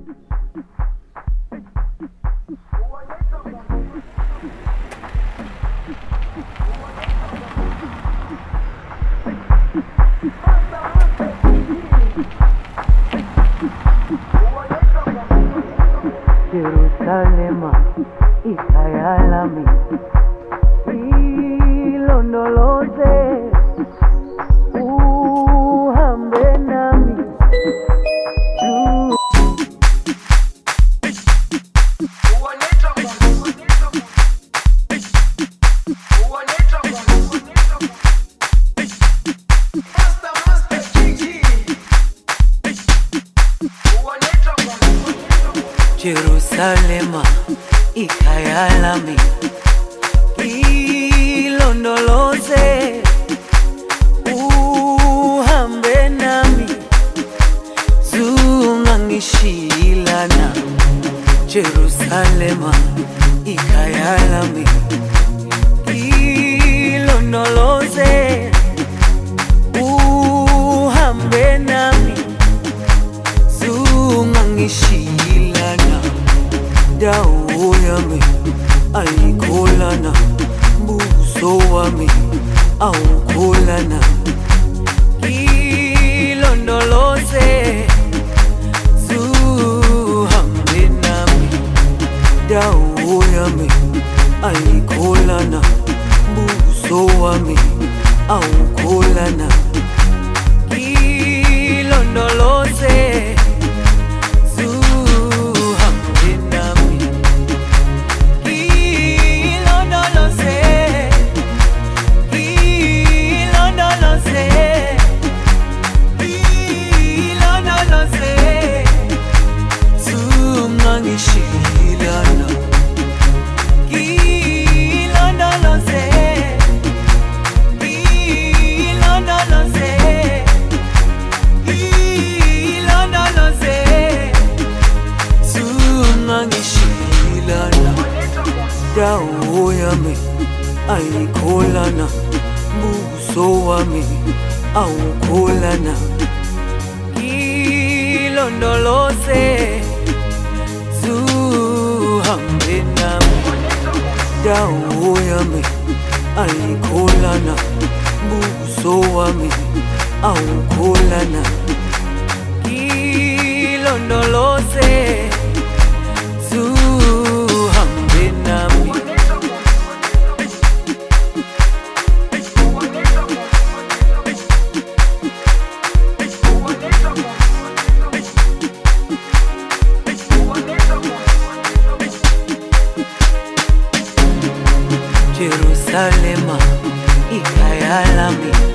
Jerusalema, ikayalami, ilondoloze, uhambe nami. Jerusalema, ikayalami, ilondoloze, uhambe nami, zungangishilana. Jerusalema, ikayalami, ilondoloze, uhambe nami, zungangishilana. Dawo yami ayikholana, buso wami awukholana. Ilondoloze, zuhambe nami. Dawo yami ayikholana, buso wami awukholana. Ilondoloze, dawo yami ayikholana, buso wami awukholana. Ilondoloze, zuhambe nami. Dawo yami ayikholana, buso wami awukholana. Ilondoloze, zuhambe nami. Jerusalema, ikayalami.